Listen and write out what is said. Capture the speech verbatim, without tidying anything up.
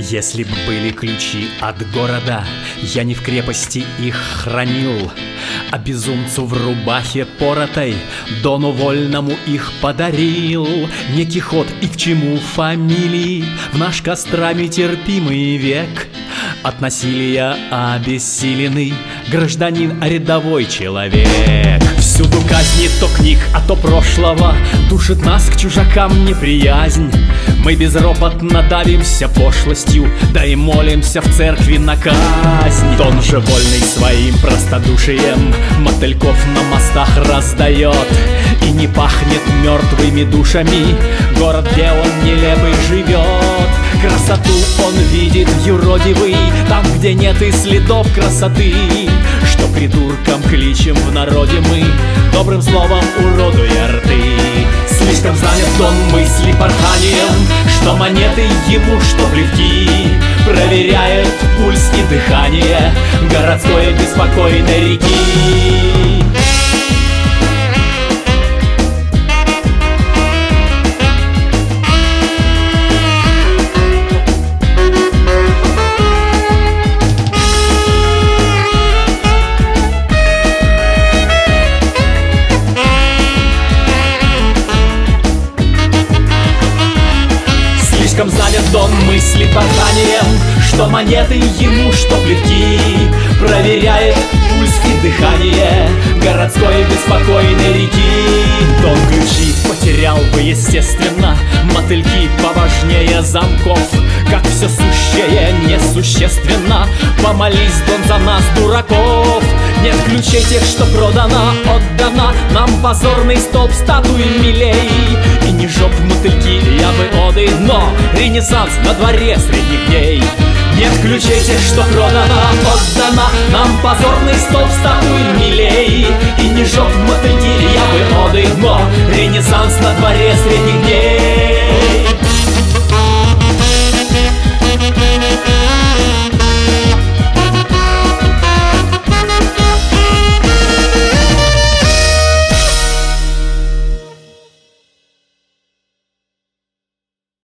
Если б были ключи от города, я не в крепости их хранил, а безумцу в рубахе поротой Дону вольному их подарил. Не Кихот и к чему фамилии в наш кострами терпимый век. От насилия обессиленный гражданин, а рядовой человек. Всюду казни то книг, а то прошлого, душит нас к чужакам неприязнь. Мы безропотно давимся пошлостью, да и молимся в церкви на казнь. Дон же вольный своим простодушием мотыльков на мостах раздает, и не пахнет мертвыми душами город, где он нелепый живет. Красоту он видит юродивый там, где нет и следов красоты. Что придуркам кличем в народе мы, добрым словом уродуя рты. Слишком занят Дон мысли порханием, что монеты ему, что плевки. Проверяет пульс и дыхание городской беспокойной реки. Слишком занят Дон мысли порханием, что монеты ему, что плевки. Проверяет пульс и дыхание городской беспокойной реки. Дон ключи потерял бы, естественно, мотыльки поважнее замков. Как все сущее несущественно, помолись, Дон, за нас, дураков. Нет ключей тех, что продано, отдано нам позорный столб статуи милей. И не жоп мотыльки, я бы оды, но ренессанс на дворе средних дней. Нет ключей тех, что продано, отдано нам позорный столб статуи милей. И не жоп мотыльки, я бы оды, но ренессанс на дворе средних